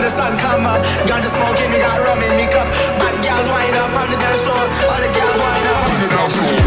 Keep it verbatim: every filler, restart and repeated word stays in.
the sun come up. Ganja smoking, we got rum in me cup. Bad gals wind up on the dance floor. All the gals wind up on the dance floor.